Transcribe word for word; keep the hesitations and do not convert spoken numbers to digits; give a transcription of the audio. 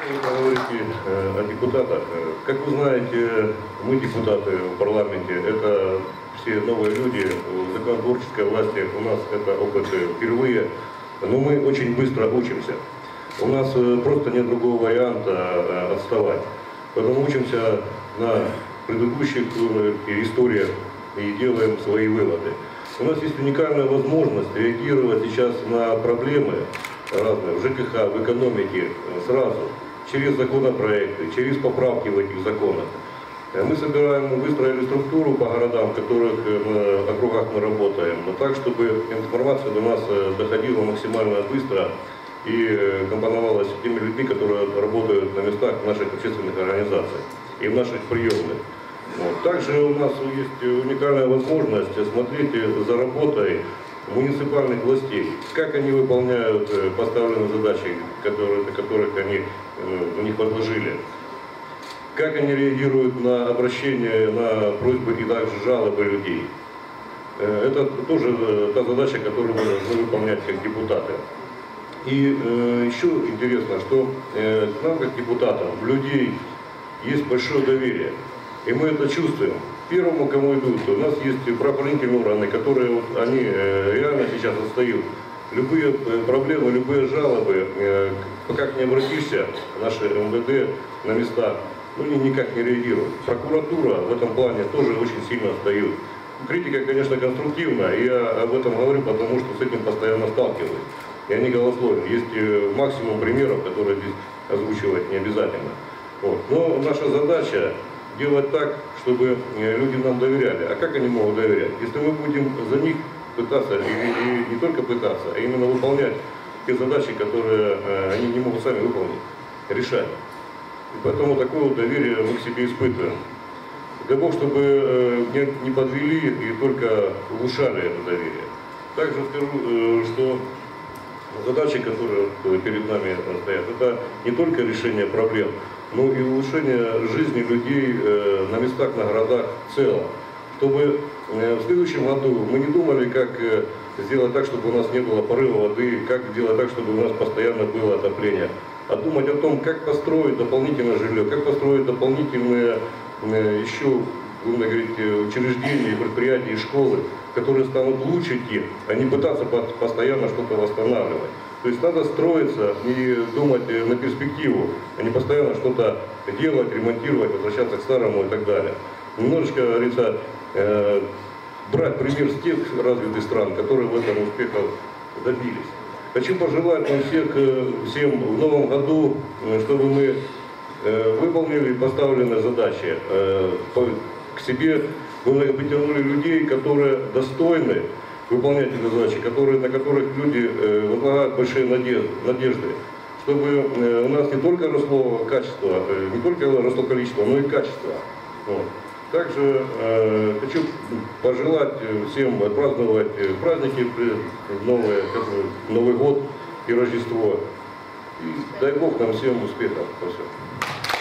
Вы говорите о депутатах. Как вы знаете, мы, депутаты в парламенте, это все новые люди в законотворческой власти. У нас это опыт впервые, но мы очень быстро учимся. У нас просто нет другого варианта отставать. Поэтому учимся на предыдущих историях и делаем свои выводы. У нас есть уникальная возможность реагировать сейчас на проблемы разные в ЖКХ, в экономике сразу, через законопроекты, через поправки в этих законах. Мы собираем, выстроили структуру по городам, в которых в округах мы работаем, но так, чтобы информация до нас доходила максимально быстро и компоновалась с теми людьми, которые работают на местах наших общественных организаций и в наших приемных. Вот. Также у нас есть уникальная возможность смотреть за работой муниципальных властей, как они выполняют поставленные задачи, которые, которых они на них возложили, как они реагируют на обращения, на просьбы и также жалобы людей. Это тоже та задача, которую мы должны выполнять как депутаты. И э, еще интересно, что э, к нам, как депутатам, в людей есть большое доверие. И мы это чувствуем. Первому, кому идут, у нас есть правоохранительные органы, которые вот, они э, реально сейчас отстают. Любые проблемы, любые жалобы, э, как не обратишься, наши эм вэ дэ на местах, ну, никак не реагируют. Прокуратура в этом плане тоже очень сильно отстает. Критика, конечно, конструктивна, и я об этом говорю, потому что с этим постоянно сталкиваюсь. Я не голословен. Есть максимум примеров, которые здесь озвучивать не обязательно. Вот. Но наша задача делать так, чтобы люди нам доверяли. А как они могут доверять? Если мы будем за них пытаться, и, и не только пытаться, а именно выполнять те задачи, которые они не могут сами выполнить, решать. И поэтому такое вот доверие мы к себе испытываем. Дай Бог, чтобы не подвели и только улучшали это доверие. Также скажу, что задачи, которые перед нами стоят, это не только решение проблем, но и улучшение жизни людей на местах, на городах в целом. Чтобы в следующем году мы не думали, как сделать так, чтобы у нас не было порыва воды, как сделать так, чтобы у нас постоянно было отопление, а думать о том, как построить дополнительное жилье, как построить дополнительные еще, будем говорить, учреждения, предприятия и школы, которые станут лучше идти, а не пытаться постоянно что-то восстанавливать. То есть надо строиться и думать на перспективу, а не постоянно что-то делать, ремонтировать, возвращаться к старому и так далее. Немножечко, говорится, э, брать пример с тех развитых стран, которые в этом успехов добились. Хочу пожелать нам всех, всем в новом году, чтобы мы э, выполнили поставленные задачи, э, к себе мы притянули людей, которые достойны выполнять эти задачи, которые, на которых люди э, возлагают большие надежды, надежды, чтобы э, у нас не только росло качество, э, не только росло количество, но и качество. Вот. Также э, хочу пожелать всем отпраздновать праздники, новые, Новый год и Рождество. И дай Бог нам всем успехов во всем.